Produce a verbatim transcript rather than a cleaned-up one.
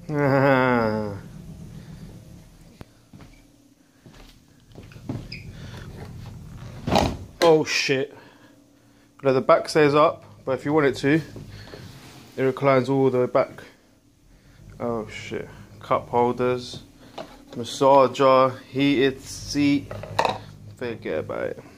Ah. Oh shit. Now the back stays up, but if you want it to, it reclines all the way back. Oh shit. Cup holders, massager, heated seat. Forget about it.